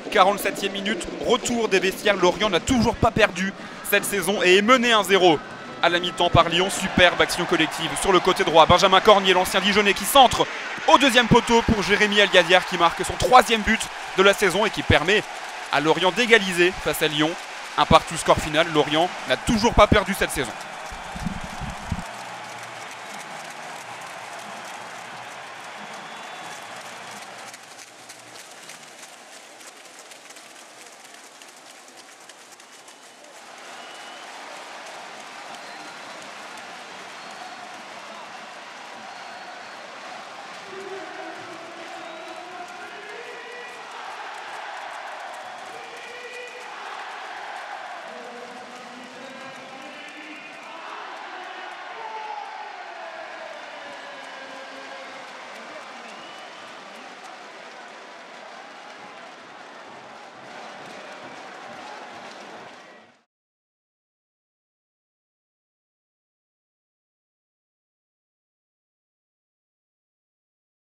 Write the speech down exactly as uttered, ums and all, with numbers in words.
quarante-septième minute, retour des vestiaires. Lorient n'a toujours pas perdu cette saison et est mené un zéro à la mi-temps par Lyon. Superbe action collective sur le côté droit. Benjamin Cornier, l'ancien Dijonais, qui centre au deuxième poteau pour Jérémy El-Ghaziar, qui marque son troisième but de la saison et qui permet à Lorient d'égaliser face à Lyon. Un partout score final. Lorient n'a toujours pas perdu cette saison.